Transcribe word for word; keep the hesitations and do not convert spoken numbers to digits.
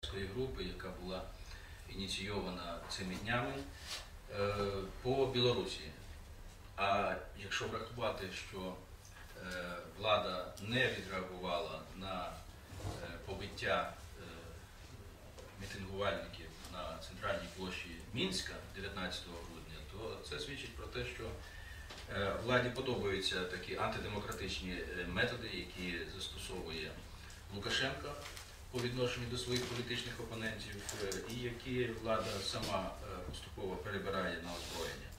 групи, яка була ініційована цими днями е, по Білорусі. А якщо врахувати, що е, влада не відреагувала на е, побиття е, мітингувальників на центральній площі Мінська дев'ятнадцятого грудня, то це свідчить про те, що е, владі подобаються такі антидемократичні методи, які застосовує Лукашенко по відношенню до своїх політичних опонентів, і які влада сама поступово перебирає на озброєння.